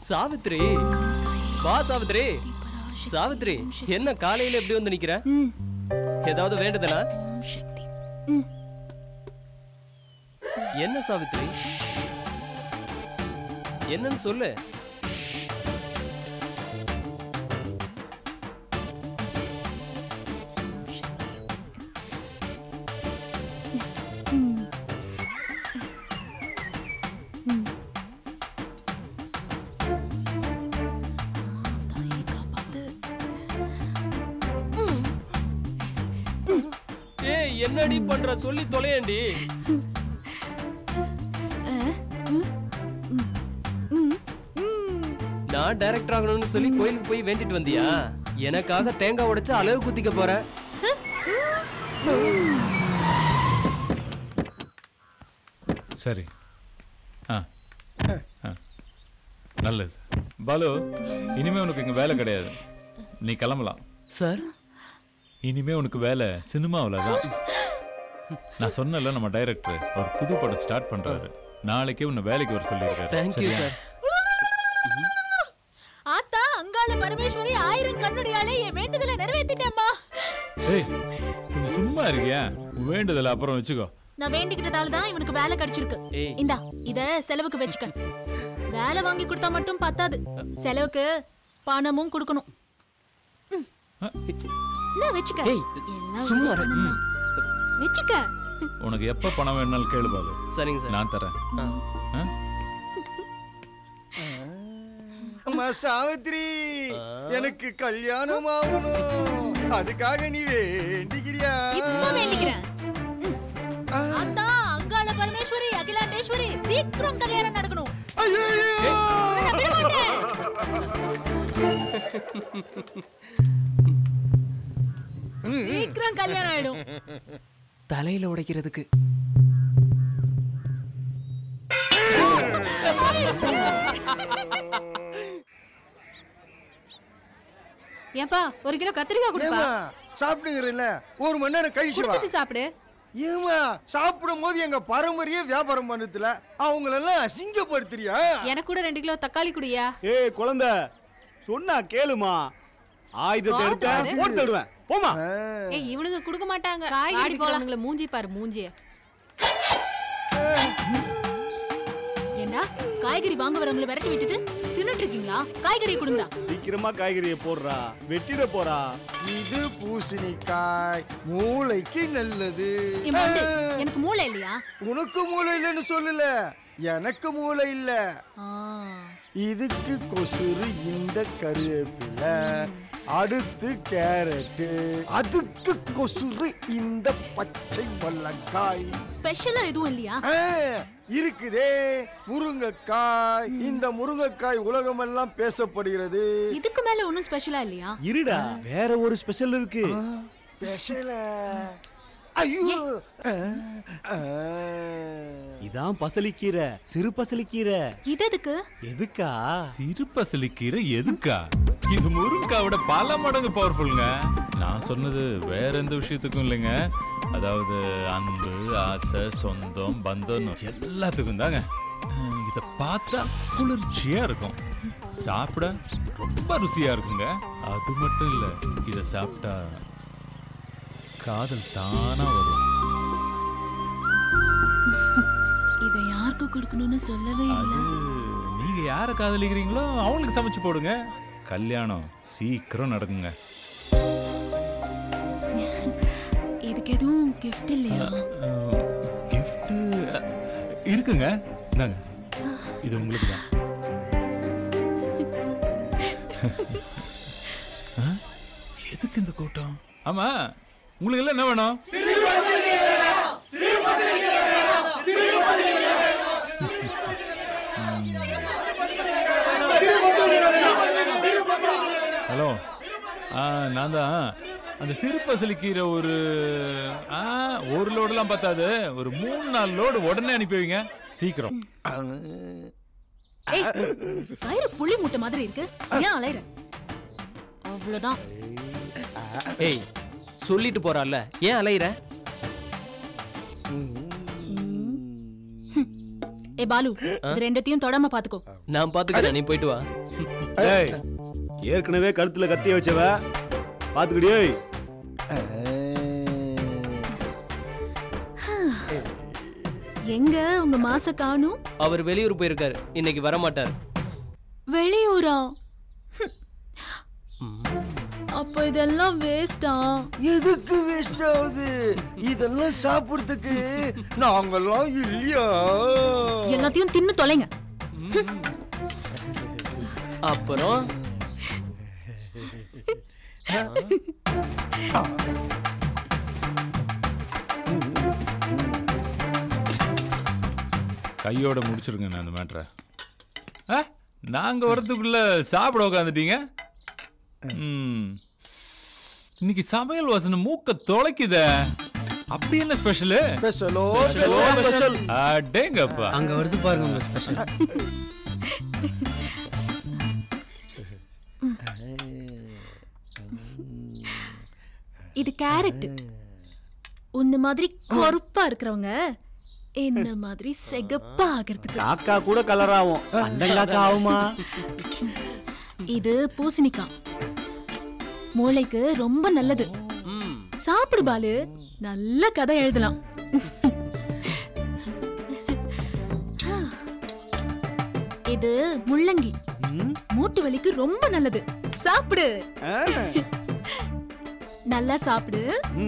சாவித்ரி வா சாவித்ரி. சாவித்ரி என்ன காலையில எப்படி வந்து நிக்கிற? ஏதாவது வேண்டுதலா? என்ன சாவித்ரி என்னன்னு சொல்லு. என்னடி பண்ற சொல்லி தொலையண்டி. நான் டைரக்டர் ஆகணும்னு சொல்லி கோயிலுக்கு போய் வேண்டிட்டு வந்தியா? எனக்காக தேங்காய் உடைச்சு அலகு குத்திக்க போற. சரி நல்லது. பாலு, இனிமே உனக்கு இங்க வேலை கிடையாது, நீ கிளம்பலாம். சார் இனிமே உனக்கு வேலை சினிமாவில் தான். நான் சொன்னல, நம்ம டைரக்டர் ஒரு புது படம் ஸ்டார்ட் பண்றாரு. நாளைக்கே உன்னை வேலைக்கு வர சொல்லியிருக்காரு. Thank you sir. ஆத்தா அங்காள பரமேஸ்வரி 1000 கண்ணுடையாலே என் வேண்டுதலை நிறைவேத்திட்டேம்மா. ஏய் கொஞ்சம் சும்மா இருக்கியா? உன் வேண்டுதலை அப்புறம் வச்சுக்கோ. நான் வேண்டிக்கிட்டதால தான் இவனுக்கு வேலை கிடைச்சிருக்கு. இந்தா இத செலவுக்கு வச்சுக்க. வேலை வாங்கி கொடுத்தா மட்டும் பத்தாது, செலவுக்கு பணமும் கொடுக்கணும். நான் வச்சுக்க. சும்மா வச்சுக்க. உனக்கு எப்ப பணம் வேணாலும் கேளு பாலு. சரிங்க சார், நான் தரேன். அம்மா சாவித்ரி, எனக்கு கல்யாணம் ஆகணும், அதுக்காக நீ வேண்டிக்கிறியா? இப்ப வேண்டிக்கிறேன். அத்தா அங்காள பரமேஸ்வரி அகிலாண்டேஸ்வரி சீக்கிரம் கல்யாணம் நடக்கணும். சீக்கிரம் கல்யாணம் ஆயிடும். தலையில உடைக்கிறதுக்கு. ஏப்பா 1 கிலோ கத்திரிக்காய் கொடுப்பா. சாப்பிடுங்கறல, 1 மணி நேரம் கழிச்சு வா. சாப்பிடு. ஏமா சாப்பிடும் போது எங்க பரம்பரையே வியாபாரம் பண்ணதுல அவங்களெல்லாம் அசிங்கப்படுத்துறியா? எனக்கு கூட 2 கிலோ தக்காளி குடியா. ஏய் குழந்தை, சொன்னா கேளுமா, ஆயுதத்தை எடுத்து போட்டு தருவேன். போமா. ஏய் இவனுங்க குடுக்க மாட்டாங்க. காய்கறி போறானுங்களே, மூஞ்சி பாரு மூஞ்சிய. ஏண்டா காய்கறி வாங்க வரவங்கள விரட்டி விட்டுட்டு தின்னுட்டு இருக்கீங்களா? காய்கறி கொடுங்கடா. சீக்கிரமா காய்கறியை போடுறா, வெட்டிட போறா. இது பூசணிக்காய், மூளைக்கு நல்லது. எனக்கு மூளை இல்லையா? உனக்கு மூளை இல்லைன்னு சொல்லல, எனக்கு மூளை இல்ல. இதுக்கு கொசுறு இந்த கருவேப்பிலை, அடுத்து கேரட், அதுக்கு கொசுறு இந்த பச்சை வெள்ளக்காய். ஸ்பெஷலா எதுவும் இல்லையா? இருக்குதே, முருங்கைக்காய். இந்த முருங்கைக்காய் உலகமெல்லாம் பேசப்படுகிறது. இதுக்கு மேல ஒன்னும் ஸ்பெஷலா இல்லையா? இருடா, வேற ஒரு ஸ்பெஷல் இருக்கு. ஸ்பெஷலா? ஐயோ, இதான் பசலிக்கீரை, சிறு பசலிக்கீரை. இது எதுக்கு? எதுக்கா? சிறு பசலிக்கீரை எதுக்கா? இது முருங்காவோட பல மடங்கு பவர்ஃபுல்ங்க. நான் சொன்னது வேற எந்த விஷயத்துக்கும் இல்லைங்க. அதாவது அன்பு, ஆசை, சொந்தம், பந்தம் எல்லாத்துக்கும் தாங்க. இத பார்த்தா குளிர்ச்சியா இருக்கும், சாப்பிட ரொம்ப ருசியா இருக்குங்க. அது மட்டும் இல்ல, இத சாப்பிட்டா காதல் தானா வரும். இத யாருக்கு கொடுக்கணும்னு சொல்லவே இல்ல. நீங்க யார காதலிக்கிறீங்களோ அவங்களுக்கு சமைச்சு போடுங்க, கல்யாணம் சீக்கிரம் நடக்குங்க. இதுக்கு எதுவும் gift இல்லையா? gift இருக்குங்க, இந்தாங்க, இது உங்களுக்கு தான். எதுக்கு இந்த கூட்டம்? ஆமா, உங்களுக்கு எல்லாம் என்ன வேணும்? ஹலோ, நான் தான். அந்த சிறு பசலிக்கீரை ஒரு லோடெல்லாம் பத்தாது, ஒரு 3-4 லோடு உடனே அனுப்பி வைங்க, சீக்கிரம். வயிறு புளி மூட்டை மாதிரி இருக்கு, ஏன் அலையற? அவ்வளவுதான். ஏய் சொல்லிட்டு போறால, ஏன் அலையற? ஏ பாலு இது ரெண்டத்தையும் தொடாம பாத்துக்கோ. நான் பாத்துக்கிறேன், நீ போயிட்டு வா. ஏய் ஏற்கனவே கழுத்துல கத்திய வச்சவ பாத்துக்கிடியே. எங்க உங்க மாச காணும்? அவர் வெளியூர் போயிருக்காரு, இன்னைக்கு வர மாட்டார். வெளியூரா? அப்ப இதெல்லாம் வேஸ்டா? எதுக்கு வேஸ்ட் ஆகுது? இதெல்லாம் சாப்பிடுறதுக்கு நாங்கெல்லாம் இல்லையா? எல்லாத்தையும் தின்னு தொலைங்க. அப்புறம் கையோட முடிச்சிருங்க நான் அந்த மேட்ரை. நாங்க வரதுக்குள்ள சாப்பிட உட்காந்துட்டீங்க. இன்னைக்கு சமையல் வாசனை மூக்க தொலைக்குத. அப்படி என்ன ஸ்பெஷல்? ஸ்பெஷல். அடேங்கப்பா, அங்க வருது பாருங்க உங்க ஸ்பெஷல். இது கேரட். உன்ன மாதிரி கருப்பா இருக்கிறவங்க என்ன மாதிரி செகப்பா ஆகிறதுக்கு. காக்கா கூட கலர் ஆகும், அண்டங்காக்கா ஆகுமா? இது பூசணிக்காய். மூளைக்கு ரொம்ப நல்லது. சாப்பிடு பாலு, நல்ல கதை எழுதலாம். இது முள்ளங்கி. மூட்டு வலிக்கு ரொம்ப நல்லது. சாப்பிடு, நல்லா சாப்பிடு.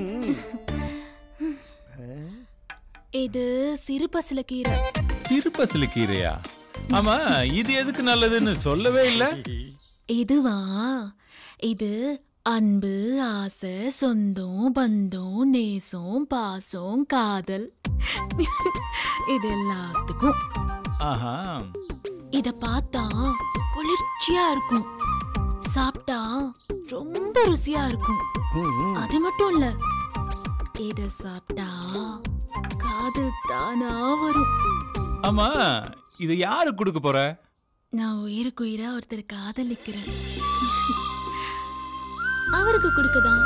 இது சிறுபசலக்கீரை. சிறுபசலக்கீரையா? ஆமா, இது எதுக்கு நல்லதுன்னு சொல்லவே இல்ல. இதுவா? இது அன்பு, ஆசை, சொந்தம், பந்தம், நேசம், பாசம், காதல், இது எல்லாத்துக்கும். ஆஹா. இத பார்த்தா குளிர்ச்சியா இருக்கும், சாப்பிட்டா ரொம்ப ருசியா இருக்கும். அது மட்டும் இல்ல, இத சாப்பிட்டா காதல் தானா வரும். ஆமா, இத யாரு கொடுக்க போற? நான் உயிருக்கு உயிரா ஒருத்தர் காதலிக்கிறேன், அவருக்கு கொடுக்கதான்.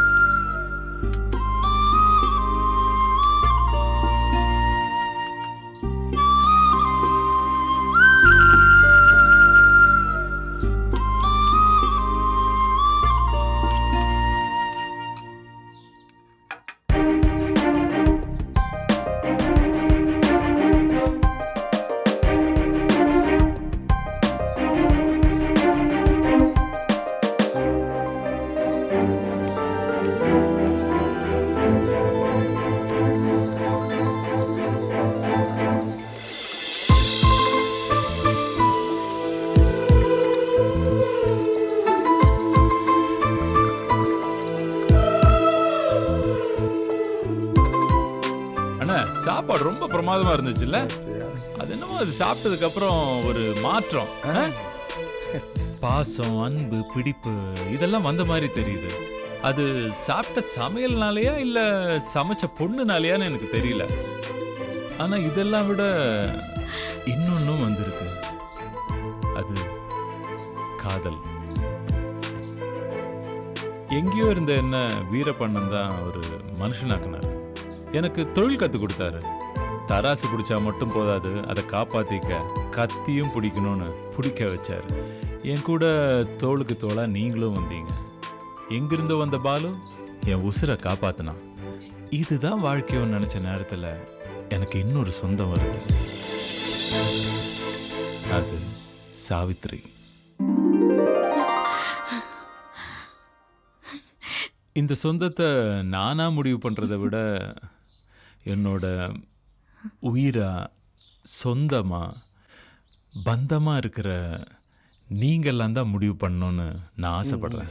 சாப்பாடு ரொம்ப பிரமாதமா இருந்துச்சுல்ல? அது என்னமோ அது சாப்பிட்டதுக்கு அப்புறம் ஒரு மாற்றம், பாசம், அன்பு, பிடிப்பு இதெல்லாம் வந்த மாதிரி தெரியுது. அது சாப்பிட்ட சமையல்னாலயா இல்ல சமைச்ச பொண்ணுனாலயான்னு எனக்கு தெரியல. ஆனா இதெல்லாம் விட இன்னொன்னும் வந்திருக்கு, அது காதல். எங்கேயோ இருந்த என்ன வீரப்பண்ணன் தான் ஒரு மனுஷனாக்குனார். எனக்கு தொழில் கத்து கொடுத்தாரு. தராசு பிடிச்சா மட்டும் போதாது, அதை காப்பாத்திக்க கத்தியும் பிடிக்கணும்னு பிடிக்க வச்சாரு. என் கூட தோளுக்கு தோளா நீங்களும் வந்தீங்க. எங்கிருந்து வந்த பாலு என் உசுரை காப்பாத்தினா. இதுதான் வாழ்க்கையோன்னு நினைச்ச நேரத்துல எனக்கு இன்னொரு சொந்தம் வருது, அது சாவித்ரி. இந்த சொந்தத்தை நானா முடிவு பண்றதை விட என்னோட உயிரா, சொந்தமா, பந்தமா இருக்கிற நீங்கெல்லாம் தான் முடிவு பண்ணணும்னு நான் ஆசைப்படுறேன்.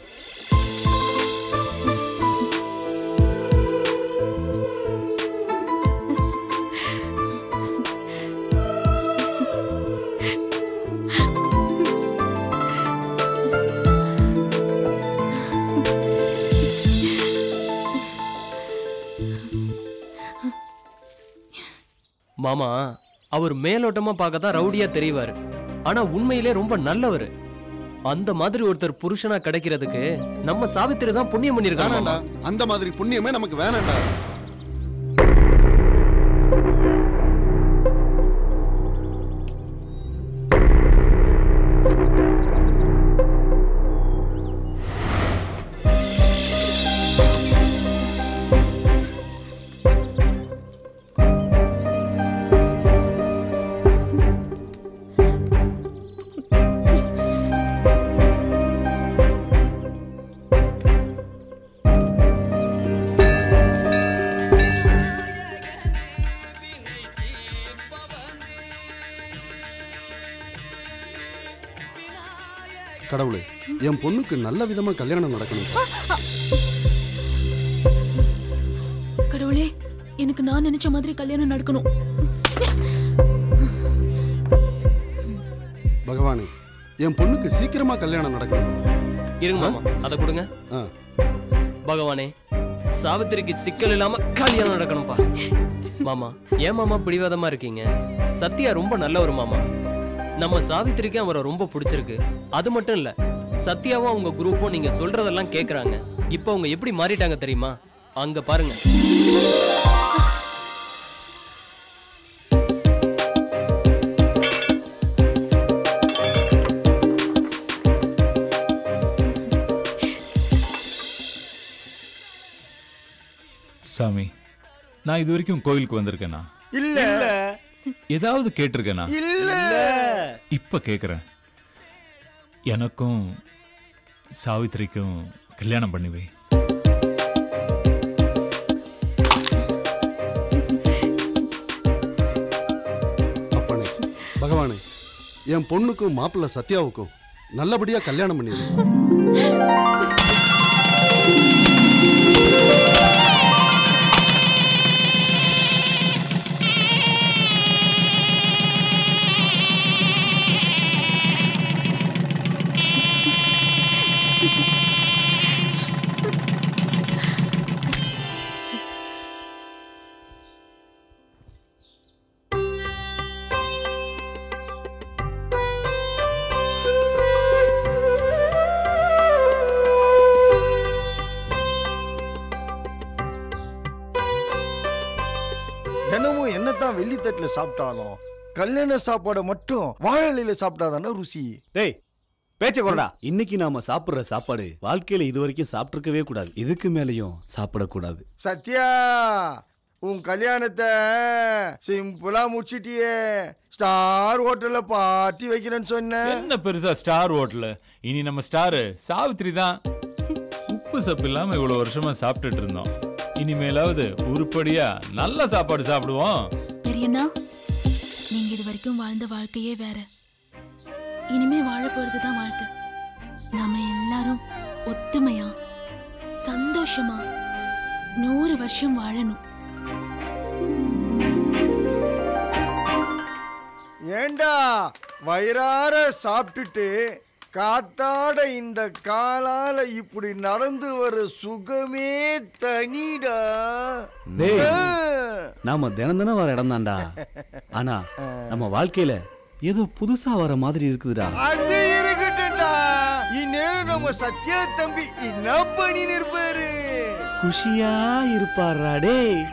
மாமா, அவர் மேலோட்டமா பார்க்கதான் ரவுடியா தெரிவாரு, ஆனா உண்மையிலே ரொம்ப நல்லவர். அந்த மாதிரி ஒருத்தர் புருஷனா கிடைக்கிறதுக்கு நம்ம சாவித்திரி தான் புண்ணியம் பண்ணிருக்காங்க. அந்த மாதிரி புண்ணியமே நமக்கு வேணாம்டா. கடவுளே, என் பொண்ணுக்கு நல்ல விதமா கல்யாணம் நடக்கணும். கடவுளே, எனக்கு நான் நினைச்ச மாதிரி கல்யாணம் நடக்கணும். பகவானே, என் பொண்ணுக்கு சீக்கிரமா கல்யாணம் நடக்கணும். இருங்க மாமா, அதை கொடுங்க. பகவானே, சாவித்திரிக்கு சிக்கல் இல்லாம கல்யாணம் நடக்கணும்பா. மாமா, ஏன் மாமா பிடிவாதமா இருக்கீங்க? சத்யா ரொம்ப நல்லவர் மாமா. நம்ம சாவித்திரிக்கு அவரை ரொம்ப பிடிச்சிருக்கு. அது மட்டும் இல்ல, சத்யாவும் அவங்க குரூப்பும் நீங்க சொல்றதெல்லாம் கேக்குறாங்க. இப்ப அவங்க எப்படி மாறிட்டாங்க தெரியுமா? அங்க பாருங்க. சாமி, நான் இது வரைக்கும் கோயிலுக்கு வந்திருக்கேனா? இல்ல. ஏதாவது கேட்டிருக்கேனா? இல்ல. இப்ப கேக்குறேன். எனக்கும் சாவித்திரிக்கும் கல்யாணம் பண்ணிவை. அப்பனே, பகவானே, என் பொண்ணுக்கும் மாப்பிள்ளை சத்யாவுக்கும் நல்லபடியா கல்யாணம் பண்ணிடு. தினமும் என்னதான் வெள்ளித்தட்டுல சாப்பிட்டாலும் கல்யாண சாப்பாடை மட்டும் வாழலையில சாப்பிட்டாதானே ருசி. டேய், பேச்ச கொண்டா. இன்னைக்கு நாம சாப்பிடுற சாப்பாடு வாழ்க்கையில இது வரைக்கும் சாப்பிட்டிருக்கவே கூடாது. இதுக்கு மேலையும் சாப்பிடக்கூடாது. சத்யா, உன் கல்யாணத்தை சிம்பிளா முடிச்சிட்டியே. ஸ்டார் ஹோட்டல்ல பார்ட்டி வைக்கிறேன்னு சொன்ன. என்ன பெருசா ஸ்டார் ஹோட்டல்? இனி நம்ம ஸ்டாரு சாவித்திரி தான். உப்பு சப்பு இல்லாம இவ்வளவு வருஷமா சாப்பிட்டுட்டு இருந்தோம். இனிமேலாவது உருப்படியா நல்ல சாப்பாடு சாப்பிடுவோம். பெரியண்ணா, நீங்க இது வரைக்கும் வாழ்ந்த வாழ்க்கையே வேற. இனிமே வாழ போறதுதான் வாழ்க்கை. நாம எல்லாரும் ஒத்துமையா சந்தோஷமா 100 வருஷம் வாழணும். ஏண்டா வயிறார சாப்பிட்டுட்டு காத்தாட இந்த காலால இப்படி நடந்து வர சுகமே தனிடா. நாம தினம் தினம் வர இடம் தான்டா. ஆனா நம்ம வாழ்க்கையில ஏதோ புதுசா வர மாதிரி இருக்குதுடா. அது இருக்கட்டும்டா. இந்நேரம் நம்ம சத்யா தம்பி என்ன பண்ணி நிற்பாரு? குஷியா இருப்பாரா டேய்?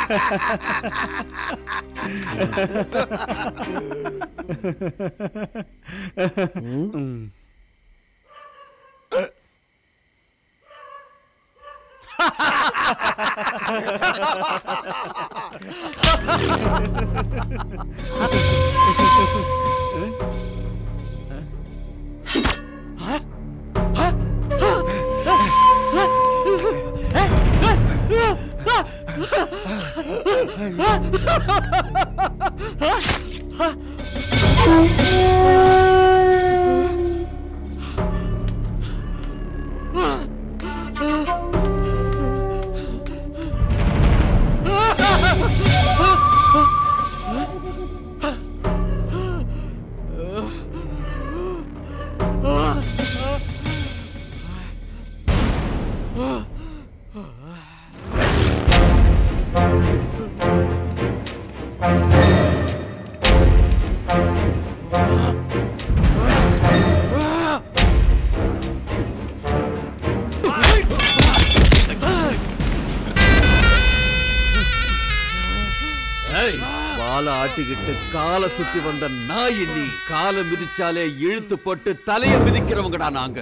ஆட்டிக்கிட்டு காலை சுத்தி வந்த நாய் நீ. காலை மிதிச்சாலே இழுத்து போட்டு தலைய மிதிக்கிறவங்கடா நாங்க.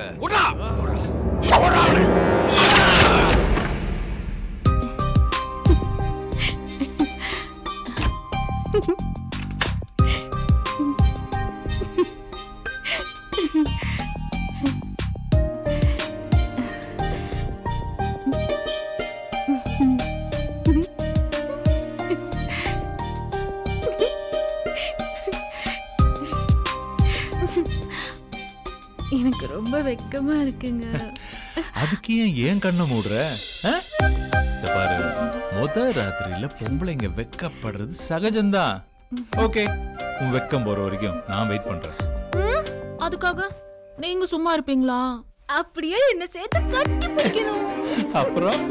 எனக்கு ரொம்ப வெக்கமா இருக்குங்க. அதுக்கு ஏன் கண்ணை மூடுற? இந்த பாரு, ராத்திரியில பொம்பளைங்க வெக்கப்படுறது சகஜம்தான். ஓகே, உன் வெக்கம் போற வரைக்கும் நான் வெயிட் பண்றேன். அதுக்காக நீங்க சும்மா இருப்பீங்களா? அப்படியே என்ன சேர்த்து கட்டி பிடிக்கணும். அப்புறம்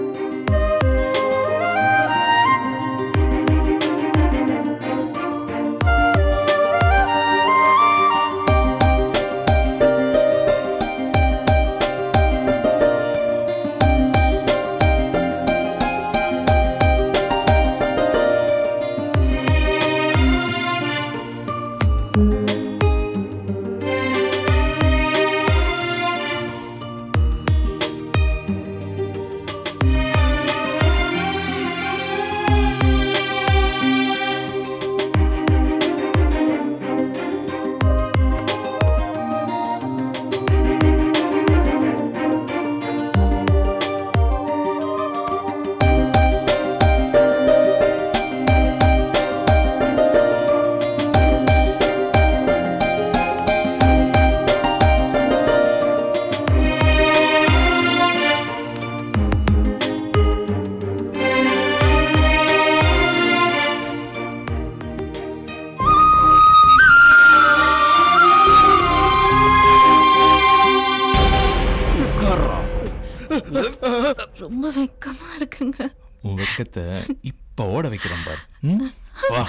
ரொம்ப வெக்கமா இருக்குங்க. உன் வெக்கத்தை இப்ப ஓட வைக்கிறேன் பாரு. வா.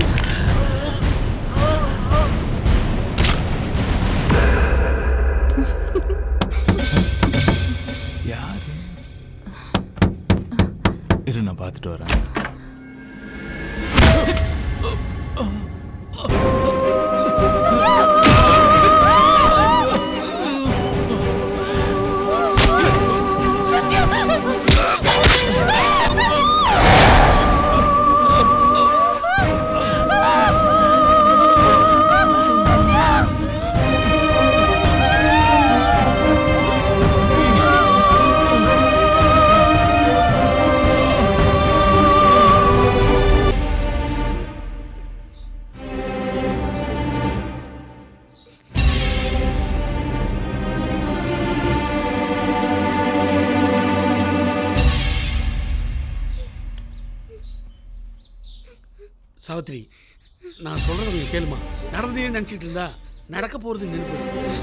யாரு? இரு, நான் பார்த்துட்டு வரேன். சாவித்ரி, நான் சொல்றது நீ கேளுமா. நடந்தே நினைச்சிட்டு இருந்தா நடக்க போறது நினைப்பு.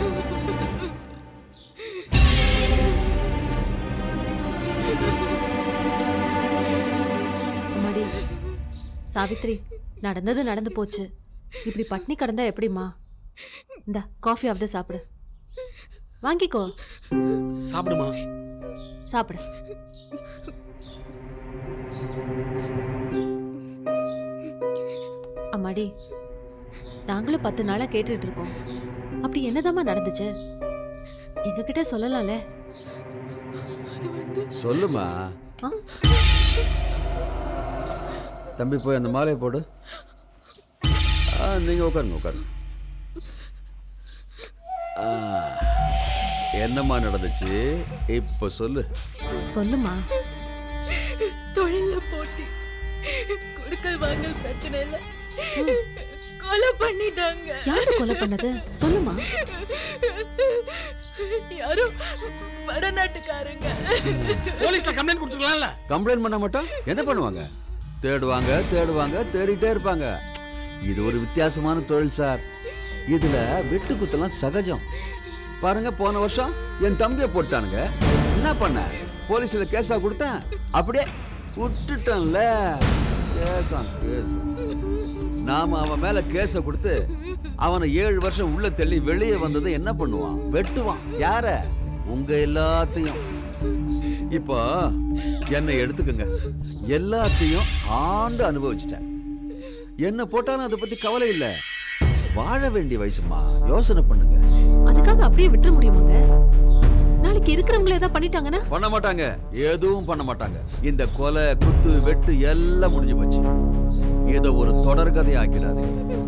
அம்மாடி, சாவித்ரி, நடந்தது நடந்து போச்சு. இப்படி பட்னி கடந்தா எப்படிமா? இந்த காஃபி ஆஃப் சாப்பிடு. வாங்கிக்கோ. சாப்பிடுமா. சாப்பிடு. அம்மாடி, நாங்களும் 10 நாளா கேட்டுட்டு இருக்கோம். அப்படி என்னதாம்மா நடந்துச்சு? எங்ககிட்ட சொல்லலாம்ல. சொல்லுமா. தம்பி, போய் அந்த மாலையை போடு. நீங்க உட்காருங்க, உட்காருங்க. என்னம்மா நடந்துச்சு இப்ப சொல்லு. சொல்லுமா. தொழில போட்டி, குடுக்கல் வாங்கல் பிரச்சனை இல்ல, கொலை பண்ணிட்டாங்க. யாரு கொலை பண்ணது? சொல்லுமா. யாரோ வடநாட்டுக்காரங்க. போலீஸ்ல கம்ப்ளைண்ட் கொடுத்துக்கலாம்ல. கம்ப்ளைண்ட் பண்ண மாட்டோம், என்ன பண்ணுவாங்க? தேடுவாங்க, தேடுவாங்க, தேடிட்டே இருப்பாங்க. இது ஒரு வித்தியாசமான தொழில் சார். இதுல வெட்டு குத்தலாம் சகஜம். பாருங்க, போன வருஷம் என் தம்பியை போட்டானுங்க. என்ன பண்ண? போலீஸ்ல கேஸா கொடுத்தேன், அப்படியே விட்டுட்டேன்ல. கேஸ் நாம அவன் மேல கேஸ கொடுத்து அவனை 7 வருஷம் உள்ள தள்ளி வெளியே வந்ததை என்ன பண்ணுவான்? வெட்டுவான். யார? உங்க எல்லாத்தையும். இப்போ என்னை எடுத்துக்கங்க. எல்லாத்தையும் ஆண்டு அனுபவிச்சிட்டேன். என்ன போட்டாலும் அதை பத்தி கவலை இல்லை. வாழ வேண்டிய வயசுமா, யோசனை பண்ணுங்க. அதுக்காக அப்படியே விட்டுற முடியுமாங்க? நாளைக்கு இருக்கிறவங்களே ஏதாவது பண்ணிட்டாங்கன்னா? பண்ண மாட்டாங்க, எதுவும் பண்ண மாட்டாங்க. இந்த கொலை, குத்து, வெட்டு எல்லாம் முடிஞ்சு போச்சு. இதை ஒரு தொடர்கதை ஆக்கிடாதீங்க.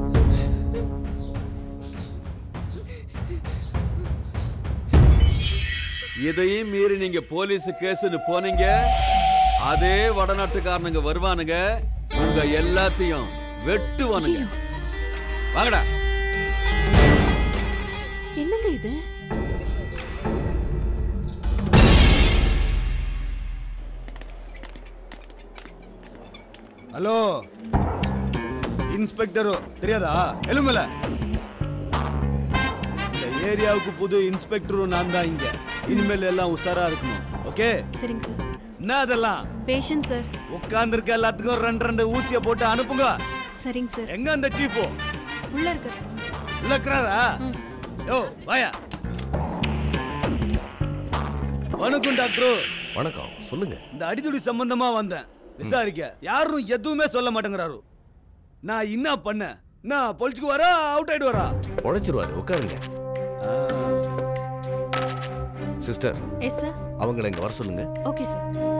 இதையும் மீறி நீங்க போலீஸ் கேஸ்னு போனீங்க, அதே வடநாட்டுக்காரனுங்க வருவானுங்க, உங்க எல்லாத்தையும் வெட்டுவானுங்க. வாங்கடா. என்னங்க இது? ஹலோ இன்ஸ்பெக்டரோ தெரியாதா? எலுமல இந்த ஏரியாவுக்கு புது இன்ஸ்பெக்டரும் நான் தான் இங்க. இனிமேல் எல்லாம் உஷாரா இருக்கணும். ஓகே? சரிங்க சார். என்ன அதெல்லாம்? Patient sir. உட்கார்ந்திருக்க எல்லாத்துக்கும் ரெண்டு ஊசியை போட்டு அனுப்புங்க. சரிங்க சார். எங்க அந்த சீஃபோ? உள்ள இருக்காரு சார். உள்ள இருக்கறாரா? யோ வாயா. வணக்கம் டாக்டர். வணக்கம், சொல்லுங்க. இந்த அடிதுடி சம்பந்தமா வந்தேன் விசாரிக்க. யாரும் எதுவுமே சொல்ல மாட்டேங்கிறாரு. நான் என்ன பண்ண? நான் பொழிச்சுக்கு வரா அவுட் ஆயிடு வரா? உழைச்சிருவாரு, உட்காருங்க. சிஸ்டர். Yes sir. அவங்கள இங்க வர சொல்லுங்க. Okay sir.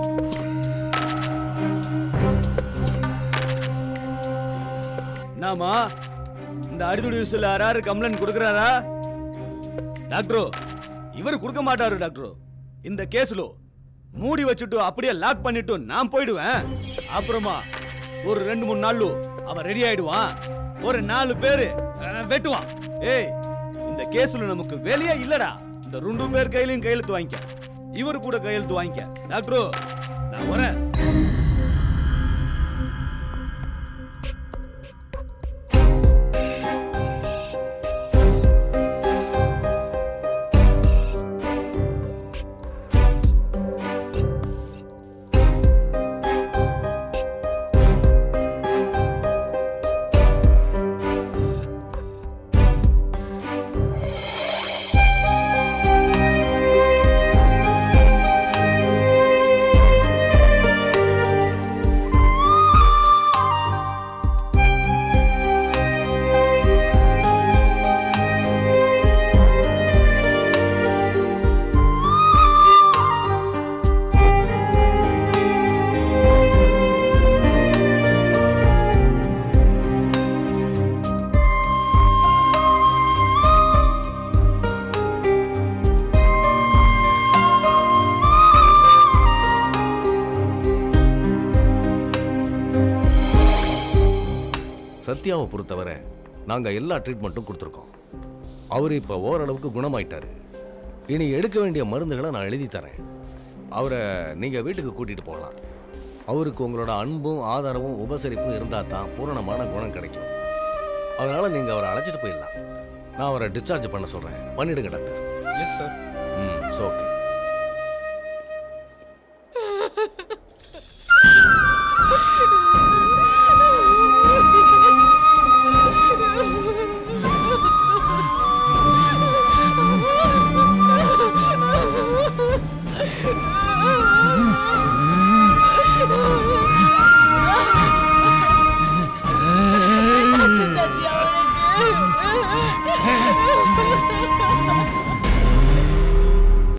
நாமா இந்த அடிதுடி விஷயத்துல யாராரு கம்ப்ளைண்ட் கொடுக்கறாரா? டாக்டர் இவர் கொடுக்க மாட்டாரு டாக்டர். இந்த கேஸ்ல மூடி வச்சுட்டு அப்படியே லாக் பண்ணிட்டு நான் போயிடுவேன். அப்புறமா ஒரு 2-3 நாள்ல அவன் ரெடி ஆயிடுவான். ஒரு 4 பேரு வெட்டுவான். ஏய் இந்த கேஸ்ல நமக்கு வேலையே இல்லடா. இந்த 2 பேர் கையிலையும் கையெழுத்து வாங்கிக்க. இவரு கூட கையெழுத்து வாங்கிக்க. டாக்டர் நான் வரேன். சத்யாவை பொறுத்தவரை நாங்க எல்லா ட்ரீட்மெண்ட்டும் கொடுத்துருக்கோம். அவர் இப்ப ஓரளவுக்கு குணமாயிட்டாரு. இனி எடுக்க வேண்டிய மருந்துகளை நான் எழுதி தரேன். அவரை நீங்க வீட்டுக்கு கூட்டிட்டு போகலாம். அவருக்கு உங்களோட அன்பும் ஆதரவும் உபசரிப்பும் இருந்தா தான் பூரணமான குணம் கிடைக்கும். அதனால நீங்க அவரை அழைச்சிட்டு போயிடலாம். நான் அவரை டிஸ்சார்ஜ் பண்ண சொல்றேன். பண்ணிடுங்க டாக்டர். Yes sir. ஓகே.